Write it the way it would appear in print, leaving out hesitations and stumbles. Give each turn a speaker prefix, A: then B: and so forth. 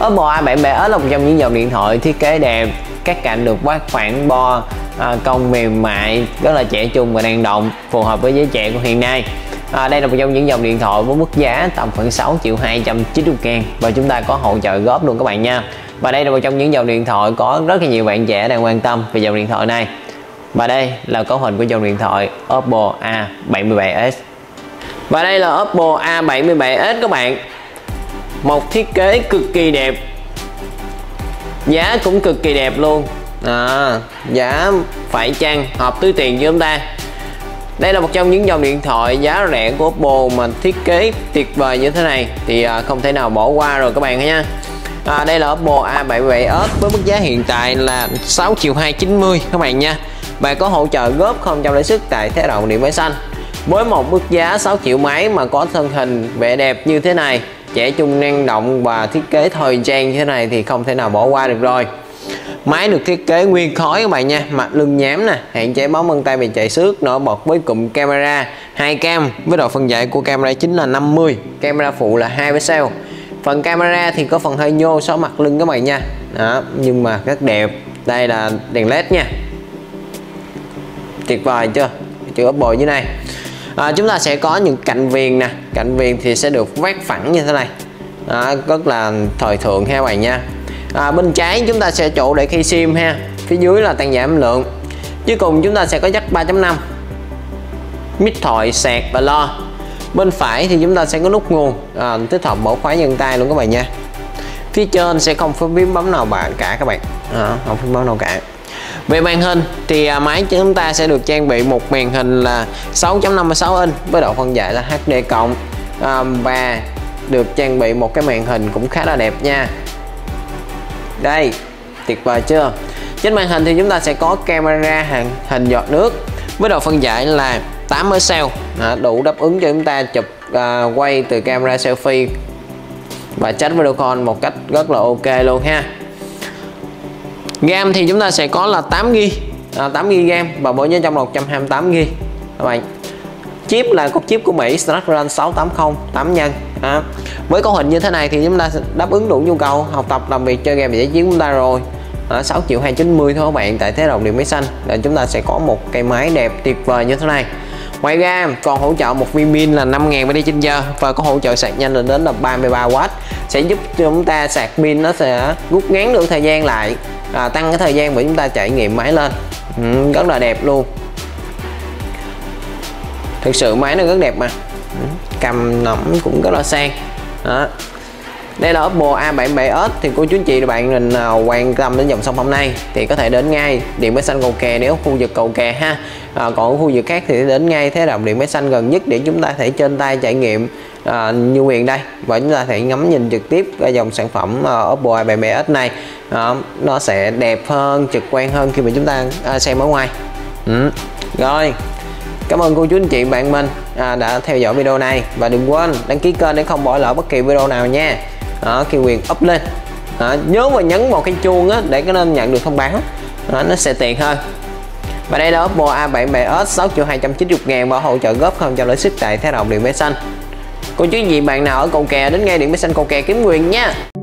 A: Oppo A77s là một trong những dòng điện thoại thiết kế đẹp, các cạnh được vát phản bo, cong mềm mại, rất là trẻ trung và năng động, phù hợp với giới trẻ của hiện nay. Đây là một trong những dòng điện thoại với mức giá tầm khoảng 6.290.000 và chúng ta có hỗ trợ góp luôn các bạn nha. Và đây là một trong những dòng điện thoại có rất là nhiều bạn trẻ đang quan tâm về dòng điện thoại này. Và đây là cấu hình của dòng điện thoại Oppo A77s. Và đây là Oppo A77s các bạn. Một thiết kế cực kỳ đẹp, giá cũng cực kỳ đẹp luôn. Giá phải chăng hợp túi tiền cho chúng ta. Đây là một trong những dòng điện thoại giá rẻ của Oppo mà thiết kế tuyệt vời như thế này thì không thể nào bỏ qua rồi các bạn nha. Đây là Oppo A77s với mức giá hiện tại là 6.290.000 các bạn nha. Bạn có hỗ trợ góp không trong lãi suất tại Thế Động Điện Máy Xanh. Với một mức giá 6 triệu mấy mà có thân hình vẻ đẹp như thế này, trẻ trung năng động và thiết kế thời trang như thế này thì không thể nào bỏ qua được rồi. Máy được thiết kế nguyên khối các bạn nha, mặt lưng nhám nè, hạn chế bóng vân tay bị chạy xước, nổi bật với cụm camera 2 cam với độ phân giải của camera chính là 50, camera phụ là 2 pixel. Phần camera thì có phần hơi nhô so mặt lưng các bạn nha. Đó, nhưng mà rất đẹp. Đây là đèn led nha. Tuyệt vời chưa? Chữ Oppo dưới này. Chúng ta sẽ có những cạnh viền nè, cạnh viền thì sẽ được vát phẳng như thế này. Rất là thời thượng ha các bạn nha. Bên trái chúng ta sẽ chỗ để khi sim ha, phía dưới là tăng giảm lượng. Cuối cùng chúng ta sẽ có jack 3.5, mic thoại, sạc và lo. Bên phải thì chúng ta sẽ có nút nguồn, tích hợp bộ khóa nhân tay luôn các bạn nha. Phía trên sẽ không có phím bấm nào cả các bạn, không phím bấm nào cả. Về màn hình thì máy chúng ta sẽ được trang bị một màn hình là 6.56 inch với độ phân giải là HD cộng, và được trang bị một cái màn hình cũng khá là đẹp nha. Đây, tuyệt vời chưa? Trên màn hình thì chúng ta sẽ có camera hình giọt nước với độ phân giải là 8 pixel, đủ đáp ứng cho chúng ta chụp quay từ camera selfie và chat video call một cách rất là ok luôn ha. RAM thì chúng ta sẽ có là 8GB RAM và bộ nhớ trong là 128GB các bạn. Chip là cục chip của Mỹ Snapdragon 680 8 nhân. Với cấu hình như thế này thì chúng ta đáp ứng đủ nhu cầu học tập, làm việc, chơi game và giải trí của chúng ta rồi. 6.290.000 thôi các bạn tại Thế Động Điện Máy Xanh. Để chúng ta sẽ có một cây máy đẹp tuyệt vời như thế này. Ngoài ra còn hỗ trợ một viên pin là 5.000 mAh và có hỗ trợ sạc nhanh lên đến là 33W, sẽ giúp cho chúng ta sạc pin nó sẽ rút ngắn được thời gian lại, tăng cái thời gian để chúng ta trải nghiệm máy lên. Rất là đẹp luôn. Thực sự máy nó rất đẹp mà, cầm nắm cũng rất là sang. Đó. Đây là Oppo A77s thì cô chú anh chị và bạn mình nào quan tâm đến dòng sản phẩm này thì có thể đến ngay Điện Máy Xanh Cầu Kè nếu khu vực Cầu Kè ha. Còn ở khu vực khác thì đến ngay Thế Động Điện Máy Xanh gần nhất để chúng ta thể trên tay trải nghiệm như quyền đây, và chúng ta thể ngắm nhìn trực tiếp cái dòng sản phẩm Oppo A77s này. Nó sẽ đẹp hơn, trực quan hơn khi mà chúng ta xem ở ngoài. Rồi, cảm ơn cô chú anh chị bạn mình đã theo dõi video này, và đừng quên đăng ký kênh để không bỏ lỡ bất kỳ video nào nha. Khi quyền up lên nhớ mà nhấn vào cái chuông để có nên nhận được thông báo, nó sẽ tiện hơn. Và đây là Oppo A77s 6.290.000 và hỗ trợ góp không cho lãi suất tại Thế Động Điện Máy Xanh. Cô chú anh chị bạn nào ở Cầu Kè đến ngay Điện Máy Xanh Cầu Kè kiếm quyền nha.